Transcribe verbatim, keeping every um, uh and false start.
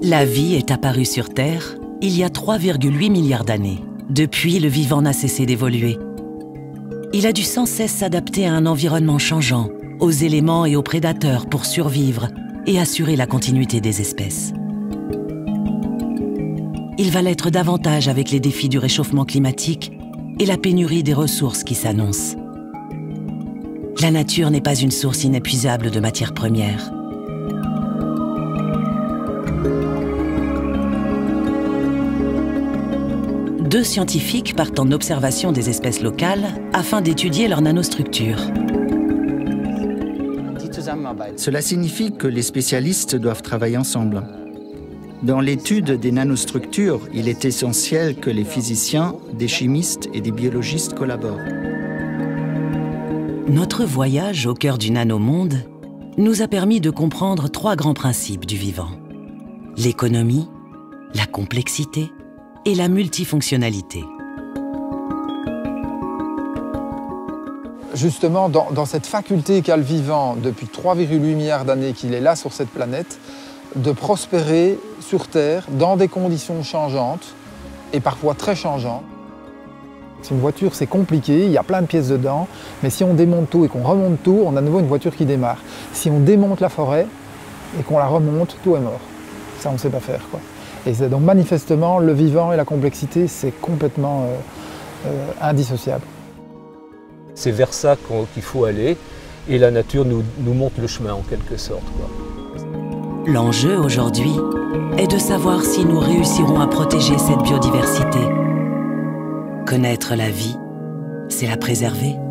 La vie est apparue sur Terre il y a trois virgule huit milliards d'années. Depuis, le vivant n'a cessé d'évoluer. Il a dû sans cesse s'adapter à un environnement changeant, aux éléments et aux prédateurs pour survivre et assurer la continuité des espèces. Il va l'être davantage avec les défis du réchauffement climatique et la pénurie des ressources qui s'annoncent. La nature n'est pas une source inépuisable de matières premières. Deux scientifiques partent en observation des espèces locales afin d'étudier leur nanostructure. Cela signifie que les spécialistes doivent travailler ensemble. Dans l'étude des nanostructures, il est essentiel que les physiciens, des chimistes et des biologistes collaborent. Notre voyage au cœur du nanomonde nous a permis de comprendre trois grands principes du vivant: l'économie, la complexité et la multifonctionnalité. Justement, dans, dans cette faculté qu'a le vivant depuis trois virgule huit milliards d'années qu'il est là sur cette planète, de prospérer sur Terre dans des conditions changeantes et parfois très changeantes. Une voiture, c'est compliqué, il y a plein de pièces dedans, mais si on démonte tout et qu'on remonte tout, on a de nouveau une voiture qui démarre. Si on démonte la forêt et qu'on la remonte, tout est mort. Ça, on ne sait pas faire, quoi. Et c'est donc manifestement, le vivant et la complexité, c'est complètement euh, euh, indissociable. C'est vers ça qu'il faut aller, et la nature nous, nous montre le chemin en quelque sorte, quoi. L'enjeu aujourd'hui est de savoir si nous réussirons à protéger cette biodiversité. Connaître la vie, c'est la préserver.